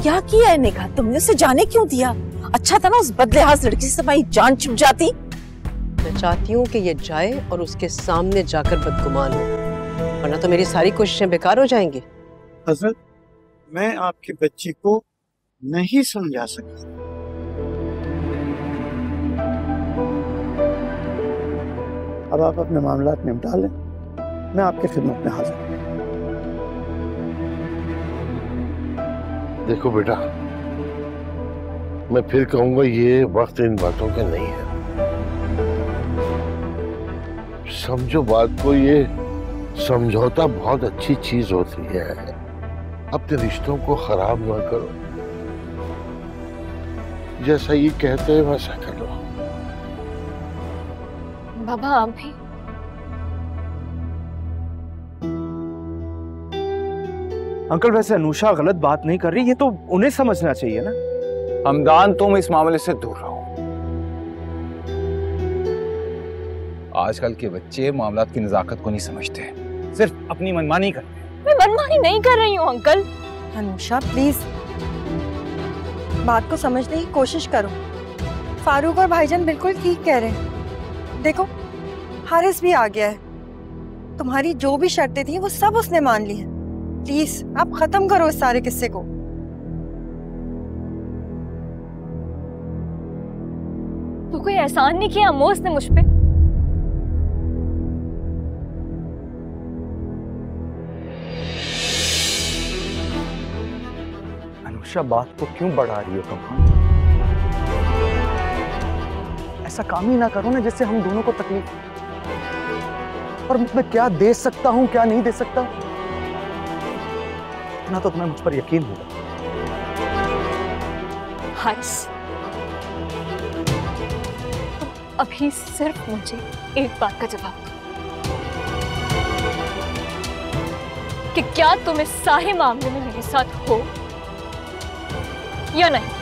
क्या किया है नेहा? तुमने उसे जाने क्यों दिया? अच्छा था ना उस बदलेहाज लड़की से तुम्हारी जान छिप जाती। मैं चाहती हूँ कि ये जाए और उसके सामने जाकर बदगुमान हो, वरना तो मेरी सारी कोशिशें बेकार हो जाएंगी। हजरत, मैं आपकी बच्ची को नहीं समझा सकता। अब आप अपने मामलात निपटा लें, मैं आपकी खिदमत में हाजिर हूं। देखो बेटा, मैं फिर कहूंगा ये वक्त इन बातों के नहीं है। समझो बात को, ये समझौता बहुत अच्छी चीज होती है। अपने रिश्तों को खराब ना करो, जैसा ये कहते हैं वैसा करो। बाबा आप भी अंकल, वैसे अनुषा गलत बात नहीं कर रही, ये तो उन्हें समझना चाहिए ना। हमदान, तुम इस मामले से दूर रहो। आजकल के बच्चे मामलात की नजाकत को नहीं समझते, सिर्फ अपनी मनमानी करते हैं। मैं मनमानी नहीं कर रही हूँ अंकल। अनुषा प्लीज बात को समझने की कोशिश करो। फारूक और भाईजान बिल्कुल ठीक कह रहे हैं। देखो हारिस भी आ गया है, तुम्हारी जो भी शर्तें थी वो सब उसने मान ली है। प्लीज आप खत्म करो इस सारे किस्से को। तो कोई एहसान नहीं किया अम्मो उसने मुझ पे। अनुषा बात को क्यों बढ़ा रही हो तुम? ऐसा काम ही ना करो ना जिससे हम दोनों को तकलीफ। और मैं क्या दे सकता हूं क्या नहीं दे सकता, इतना तो तुम्हें मुझ पर यकीन होगा। हारिस, तुम अभी सिर्फ मुझे एक बात का जवाब दो कि क्या तुम इस सारे मामले में मेरे साथ हो या नहीं?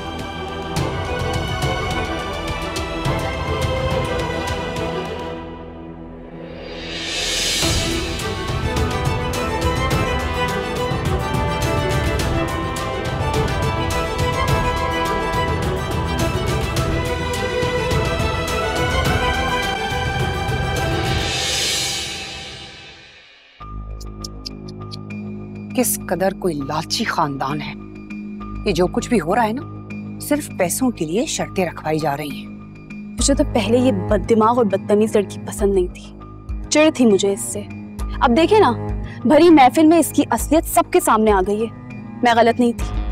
किस कदर कोई लालची खानदान है। ये जो कुछ भी हो रहा है ना, सिर्फ पैसों के लिए शर्तें रखवाई जा रही हैं। मुझे तो पहले ये बददिमाग और बदतमीज लड़की पसंद नहीं थी, चिढ़ थी मुझे इससे। अब देखे ना, भरी महफिल में इसकी असलियत सबके सामने आ गई है। मैं गलत नहीं थी।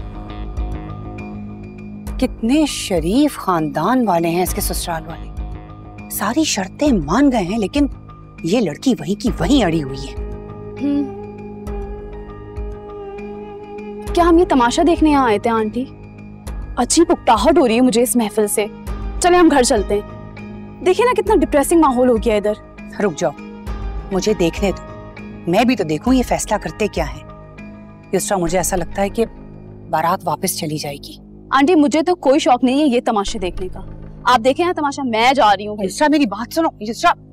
कितने शरीफ खानदान वाले हैं इसके ससुराल वाले, सारी शर्तें मान गए हैं, लेकिन ये लड़की वहीं की वहीं अड़ी हुई है। क्या हम ये तमाशा देखने यहाँ आए थे आंटी? अजीब उकताहट हो रही है मुझे इस महफिल से। चले हम घर चलते हैं। देखिए ना कितना डिप्रेसिंग माहौल हो गया इधर। रुक जाओ, मुझे देखने दो, मैं भी तो देखूं ये फैसला करते क्या है। युसरा, मुझे ऐसा लगता है कि बारात वापस चली जाएगी। आंटी मुझे तो कोई शौक नहीं है ये तमाशे देखने का। आप देखें ना तमाशा, मैं जा रही हूँ। युसरा मेरी बात सुनो। युसरा